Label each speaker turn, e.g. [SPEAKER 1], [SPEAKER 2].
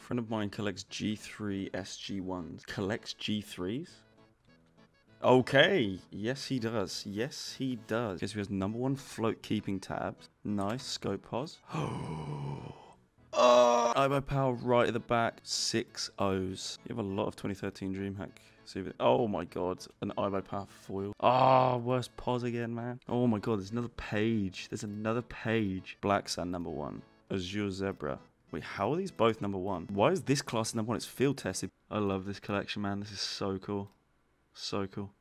[SPEAKER 1] friend of mine collects G3SG1s. Collects G3s? Okay. Yes, he does. Yes, he does. Okay, so he has #1 float keeping tabs. Nice. Scope pos. Oh! Eyebow power right at the back. 6 O's. You have a lot of 2013 DreamHack. Oh my god. An eyebow power foil. Ah, worst pos again, man. Oh my god, there's another page. There's another page. Black Sand #1. Azure Zebra. Wait, how are these both #1? Why is this class #1? It's field tested. I love this collection, man. This is so cool. So cool.